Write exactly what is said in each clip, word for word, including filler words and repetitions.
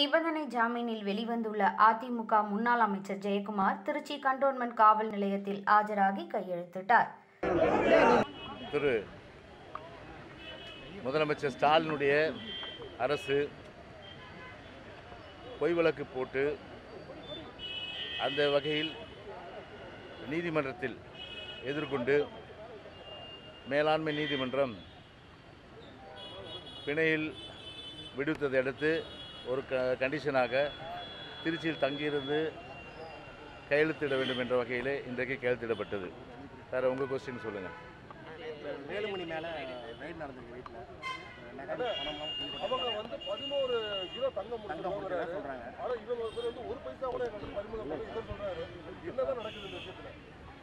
நிபந்தனை ஜாமீனில் வெளிவந்துள்ள அதிமுக முன்னாள் அமைச்சர் ஜெயக்குமார் திருச்சி கண்டோன்மென்ட் காவல் நிலையத்தில் ஆஜராகி கையெழுத்திட்டார். திரு முதலமைச்சர் ஸ்டாலினுடைய அரசு பொய் வழக்கு போட்டு அந்த வகையில் நீதிமன்றத்தில் எதிர்கொண்டு மேலாண்மை நீதிமன்றம் பிணையில் விடுத்ததை அடுத்து ஒரு க கண்டிஷனாக திருச்சியில் தங்கியிருந்து கையெழுத்திட வேண்டும் என்ற வகையிலே இன்றைக்கு கையெழுத்திடப்பட்டது. சார், உங்கள் கொஸ்டின் சொல்லுங்கள். ஏழு மணி மேலே ரைட் நடந்திருக்கு வீட்டில். அவங்க வந்து பதினோரு கிலோ தங்கம் சொல்றாங்க. ஆனால் இவங்க வந்து ஒரு பைசா கூட பறிமுதல் சொல்றாரு. என்னதான் நடக்குது இந்த விஷயத்தில்?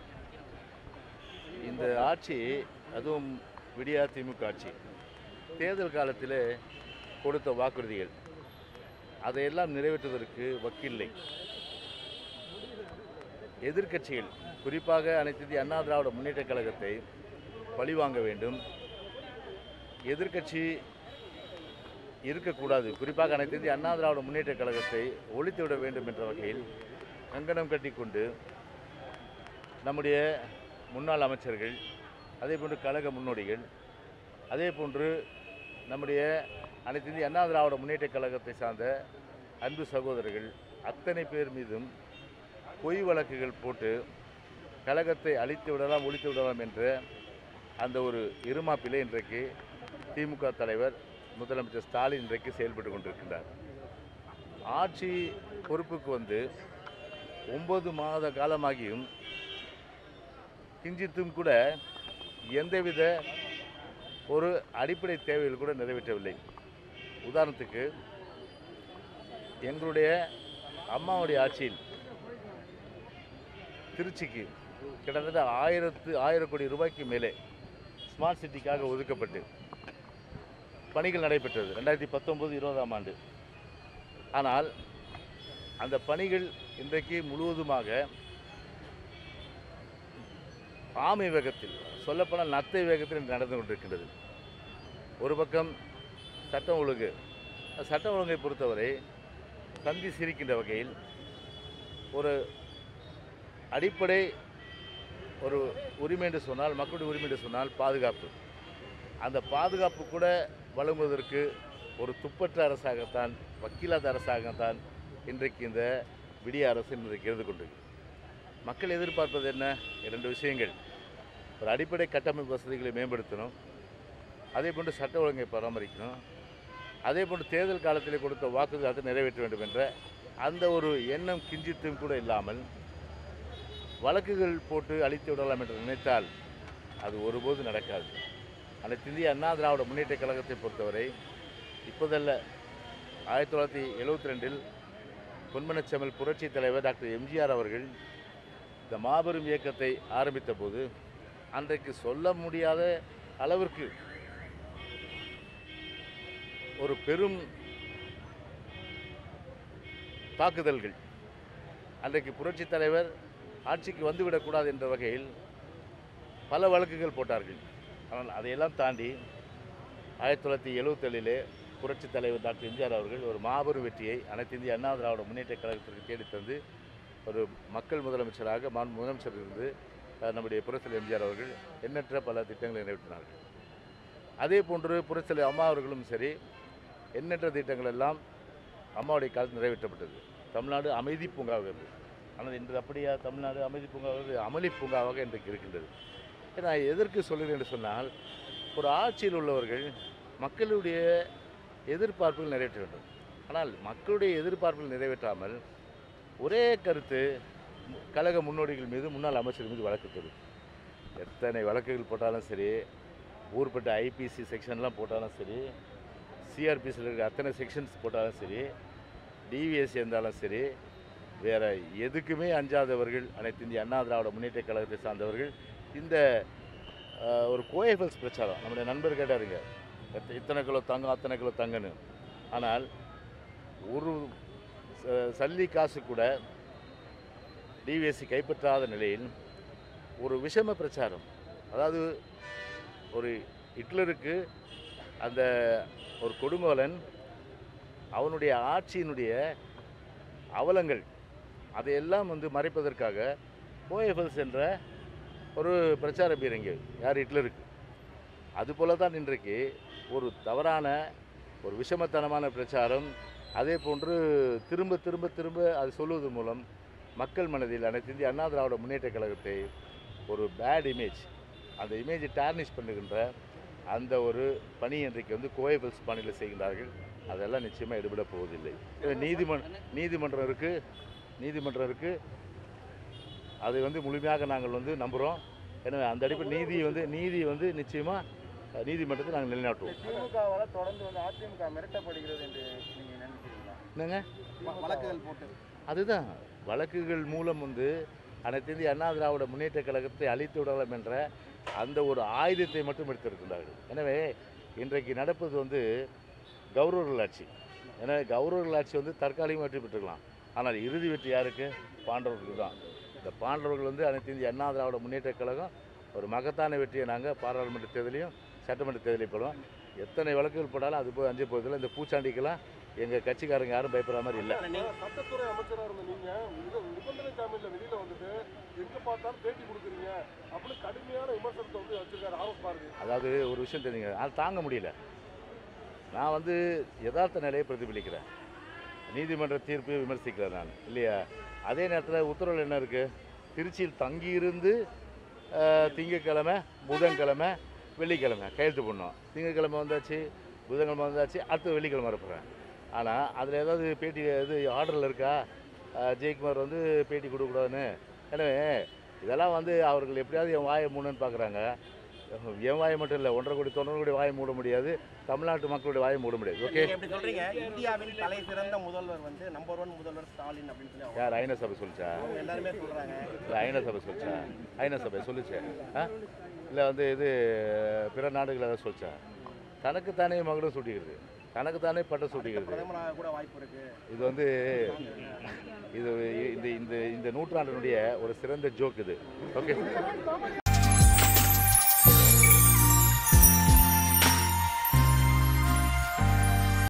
இந்த ஆட்சி, அதுவும் விடியா திமுக ஆட்சி, தேர்தல் காலத்தில் கொடுத்த வாக்குறுதிகள் அதையெல்லாம் நிறைவேற்றுவதற்கு வக்கில்லை. எதிர்க்கட்சிகள், குறிப்பாக அனைத்து இந்திய அண்ணா திராவிட முன்னேற்ற கழகத்தை பழிவாங்க வேண்டும், எதிர்க்கட்சி இருக்கக்கூடாது, குறிப்பாக அனைத்து இந்திய அண்ணா திராவிட முன்னேற்ற கழகத்தை ஒழித்துவிட வேண்டும் என்ற வகையில் கங்கணம் கட்டிக்கொண்டு நம்முடைய முன்னாள் அமைச்சர்கள், அதே போன்று கழக முன்னோடிகள், அதே போன்று நம்முடைய அனைத்து இந்திய அண்ணா திராவிட முன்னேற்ற கழகத்தை சார்ந்த அன்பு சகோதரர்கள் அத்தனை பேர் மீதும் பொய் வழக்குகள் போட்டு கழகத்தை அழித்து விடலாம், ஒழித்து விடலாம் என்ற அந்த ஒரு இருமாப்பிலே இன்றைக்கு திமுக தலைவர் முதலமைச்சர் ஸ்டாலின் இன்றைக்கு செயல்பட்டு கொண்டிருக்கின்றார். ஆட்சி பொறுப்புக்கு வந்து ஒன்பது மாத காலமாகியும் கிஞ்சித்தும் கூட எந்தவித ஒரு அடிப்படை தேவைகள் கூட நிறைவேற்றவில்லை. உதாரணத்துக்கு, எங்களுடைய அம்மாவுடைய ஆட்சியில் திருச்சிக்கு கிட்டத்தட்ட ஆயிரத்து ஆயிரம் கோடி ரூபாய்க்கு மேலே ஸ்மார்ட் சிட்டிக்காக ஒதுக்கப்பட்டு பணிகள் நடைபெற்றது ரெண்டாயிரத்தி பத்தொம்போது இருபதாம் ஆண்டு. ஆனால் அந்த பணிகள் இன்றைக்கு முழுவதுமாக ஆமை வேகத்தில், சொல்லப்போனால் நத்தை வேகத்தில் நடந்து கொண்டிருக்கின்றது. ஒரு பக்கம் சட்டம் ஒழுங்கு, சட்டம் ஒழுங்கை பொறுத்தவரை சந்தி சிரிக்கின்ற வகையில் ஒரு அடிப்படை ஒரு உரிமை என்று சொன்னால், மக்களுடைய உரிமை என்று சொன்னால் பாதுகாப்பு. அந்த பாதுகாப்பு கூட வழங்குவதற்கு ஒரு துப்பற்ற அரசாகத்தான், வக்கீலாத அரசாகத்தான் இன்றைக்கு இந்த விடிய அரசு இன்றைக்கு இருந்து கொண்டிருக்கு. மக்கள் எதிர்பார்ப்பது என்ன? இரண்டு விஷயங்கள். ஒரு அடிப்படை கட்டமைப்பு வசதிகளை மேம்படுத்தணும், அதே போன்று சட்ட ஒழுங்கை பராமரிக்கணும், அதே போன்று தேர்தல் காலத்தில் கொடுத்த வாக்குறுதிகளை நிறைவேற்ற வேண்டும் என்ற அந்த ஒரு எண்ணம் கிஞ்சித்தும் கூட இல்லாமல் வழக்குகள் போட்டு அழித்து விடலாம் என்று நினைத்தால் அது ஒருபோது நடக்காது. அனைத்து இந்திய அண்ணா திராவிட முன்னேற்ற கழகத்தை பொறுத்தவரை இப்போதல்ல, ஆயிரத்தி தொள்ளாயிரத்தி எழுபத்தி ரெண்டில் பொன்மனச்செம்மல் புரட்சி தலைவர் டாக்டர் எம்ஜிஆர் அவர்கள் இந்த மாபெரும் இயக்கத்தை ஆரம்பித்த போது அன்றைக்கு சொல்ல முடியாத அளவிற்கு ஒரு பெரும் தாக்குதல்கள், அன்றைக்கு புரட்சி தலைவர் ஆட்சிக்கு வந்துவிடக்கூடாது என்ற வகையில் பல வழக்குகள் போட்டார்கள். ஆனால் அதையெல்லாம் தாண்டி ஆயிரத்தி தொள்ளாயிரத்தி எழுபத்தேழிலே புரட்சி தலைவர் டாக்டர் எம்ஜிஆர் அவர்கள் ஒரு மாபெரும் வெற்றியை அனைத்து இந்திய அண்ணா திராவிட முன்னேற்ற கழகத்திற்கு தேடித்தந்து ஒரு மக்கள் முதலமைச்சராக மாண்பு முதலமைச்சர் இருந்து நம்முடைய புரட்சி எம்ஜிஆர் அவர்கள் எண்ணற்ற பல திட்டங்களை நிறைவேற்றினார்கள். அதே போன்று புரட்சி அம்மா அவர்களும் சரி, எண்ணற்ற திட்டங்கள் எல்லாம் அம்மாவுடைய காலத்தில் நிறைவேற்றப்பட்டது. தமிழ்நாடு அமைதி பூங்காவாக இருந்தது. ஆனால் இன்று அப்படியா? தமிழ்நாடு அமைதி பூங்காவாக அமளி பூங்காவாக இன்றைக்கு இருக்கின்றது. நான் எதற்கு சொல்கிறேன் என்று சொன்னால், ஒரு ஆட்சியில் உள்ளவர்கள் மக்களுடைய எதிர்பார்ப்புகள் நிறைவேற்ற வேண்டும். ஆனால் மக்களுடைய எதிர்பார்ப்புகள் நிறைவேற்றாமல் ஒரே கருத்து கழக முன்னோடிகள் மீது, முன்னாள் அமைச்சர்கள் மீது வழக்கு தரும். எத்தனை வழக்குகள் போட்டாலும் சரி, ஊர்பட்ட ஐபிசி செக்ஷன்லாம் போட்டாலும் சரி, சிஆர்பிசியில் இருக்கிற அத்தனை செக்ஷன்ஸ் போட்டாலும் சரி, டிவிஎஸ் இருந்தாலும் சரி, வேறு எதுக்குமே அஞ்சாதவர்கள் அனைத்து இந்திய அண்ணா திராவிட முன்னேற்ற கழகத்தை சார்ந்தவர்கள் இந்த ஒரு கோஎஃப்எல்ஸ் பிரச்சாரம், நம்முடைய நண்பர் கேட்டாருங்க, இத்தனை கிலோ தங்கம் அத்தனை கிலோ தங்கன்னு. ஆனால் ஒரு சல்லி காசு கூட டிவிஎஸ்சி கைப்பற்றாத நிலையில் ஒரு விஷம பிரச்சாரம், அதாவது ஒரு ஹிட்லருக்கு அந்த ஒரு கொடுங்கோலன் அவனுடைய ஆட்சியினுடைய அவலங்கள் அதையெல்லாம் வந்து மறைப்பதற்காக ஓஎஃப்எல்ஸ் என்ற ஒரு பிரச்சார பீரங்கி யார் ஹிட்லருக்கு அதுபோல தான் இன்றைக்கு ஒரு தவறான ஒரு விஷமத்தனமான பிரச்சாரம், அதே போன்று திரும்ப திரும்ப திரும்ப அது சொல்வது மூலம் மக்கள் மனதில் அனைத்து இந்திய அண்ணா திராவிட முன்னேற்ற கழகத்தை ஒரு பேட் இமேஜ், அந்த இமேஜை டார்னிஷ் பண்ணுகின்ற அந்த ஒரு பணி இன்றைக்கு வந்து கோயபல்ஸ் பணியில் செய்கின்றார்கள். அதெல்லாம் நிச்சயமாக எடுபட போவதில்லை. நீதிமன் நீதிமன்றம் இருக்குது நீதிமன்றம் இருக்குது அதை வந்து முழுமையாக நாங்கள் வந்து நம்புகிறோம். எனவே அந்த அடிப்படை நீதி வந்து நீதி வந்து நிச்சயமாக நீதிமன்றத்தை நாங்கள் நிலைநாட்டுவோம். திமுகவால் தொடர்ந்து வந்து அதிமுக மிரட்டப்படுகிறது என்று நீங்கள் நினைக்கிறீங்களா? என்னங்க வழக்குகள் போட்டு அதுதான் வழக்குகள் மூலம் வந்து அனைத்து இந்திய அண்ணா திராவிட முன்னேற்ற கழகத்தை அழித்து விடலாம் என்ற அந்த ஒரு ஆயுதத்தை மட்டும் எடுத்திருக்கிறார்கள். எனவே இன்றைக்கு நடப்பது வந்து கௌரவர்கள் ஆட்சி. எனவே கௌரவர்கள் ஆட்சி வந்து தற்காலிகமாக வெற்றி பெற்றுக்கலாம். ஆனால் இறுதி வெற்றி யாருக்கு? பாண்டவர்கள் தான். இந்த பாண்டவர்கள் வந்து அனைத்து இந்திய அண்ணா திராவிட முன்னேற்ற கழகம் ஒரு மகத்தான வெற்றியை நாங்கள் பாராளுமன்ற தேர்தலையும் சட்டமன்ற தேர்தலையும் போடுவோம். எத்தனை வழக்குகள் போட்டாலும் அது போய் அஞ்சு போகிறதுல இந்த பூச்சாண்டிக்கெல்லாம் எங்கள் கட்சிக்காரங்க யாரும் பயப்படுற மாதிரி இல்லை. சட்டத்துறை அமைச்சராக இருந்த நீங்கள் நிபந்தனை ஜாமீனில் வெளியில் வந்துட்டு எங்கே பார்த்தாலும் பேட்டி கொடுக்குறீங்க அப்படின்னு கடுமையான விமர்சனத்தை வந்து வச்சிருக்காரு ஆர்எஸ் பாரதி. அதாவது ஒரு விஷயம் தெரியுங்க, அது தாங்க முடியல. நான் வந்து யதார்த்த நிலையை பிரதிபலிக்கிறேன், நீதிமன்ற தீர்ப்பை விமர்சிக்கிறேன் நான் இல்லையா. அதே நேரத்தில் உத்தரவில் என்ன இருக்குது? திருச்சியில் தங்கியிருந்து திங்கக்கிழமை புதன்கிழமை வெள்ளிக்கிழமை கையெழுத்து பண்ணோம். திங்கக்கிழமை வந்தாச்சு, புதன்கிழமை வந்தாச்சு, அடுத்த வெள்ளிக்கிழமை வரப்போகிறேன். ஆனால் அதில் ஏதாவது பேட்டி இது ஆர்டரில் இருக்கா ஜெயக்குமார் வந்து பேட்டி கொடுக்கக்கூடாதுன்னு? எனவே இதெல்லாம் வந்து அவர்கள் எப்படியாவது என் வாயை மூடணுன்னு பார்க்குறாங்க. என் வாயை மட்டும் இல்லை, ஒன்றரை கோடி தொண்ணூறு கோடி வாயை மூட முடியாது, தமிழ்நாட்டு மக்களுடைய வாயை மூட முடியாது. ஓகே, எப்படி சொல்கிறீங்க? இந்தியாவின் தலை சிறந்த முதல்வர் வந்து நம்பர் ஒன் முதல்வர் ஸ்டாலின் அப்படின்னு சொல்லி யார் ஐநா சபை சொல்லிச்சா? எல்லாருமே சொல்கிறாங்க. இல்லை ஐநா சபை சொல்லிச்சா? ஐநா சபை சொல்லிச்சு ஆ இல்லை வந்து இது பிற நாடுகள் ஏதாவது சொல்லிச்சா? தனக்குத்தானே மகளும் சூட்டிக்கிறது, தனக்குத்தானே பட்டம் சூட்டிக்கிறது. கூட வாய்ப்பு இருக்கு. இது வந்து இது இந்த இந்த இந்த நூற்றாண்டினுடைய ஒரு சிறந்த ஜோக் இது. ஓகே.